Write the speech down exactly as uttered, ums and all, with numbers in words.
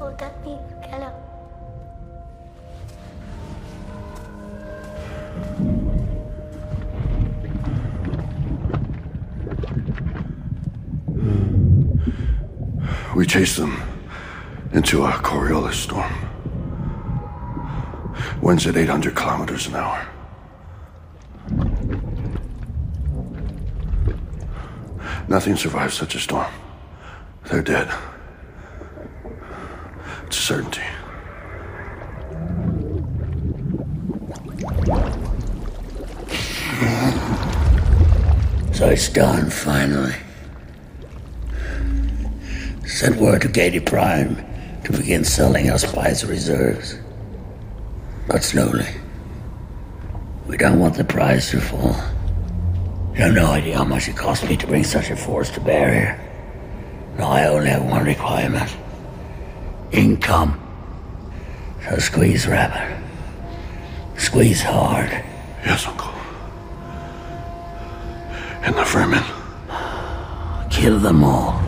portarmi Keller. We chased them into a Coriolis storm. Winds at eight hundred kilometers an hour. Nothing survives such a storm. They're dead. It's a certainty. So it's done, finally. Send word to Gady Prime to begin selling our spies reserves. But slowly. We don't want the prize to fall. You have no idea how much it cost me to bring such a force to bear here. No, I only have one requirement. Income. So squeeze, Rabbit. Squeeze hard. Yes, Uncle. And the vermin. Kill them all.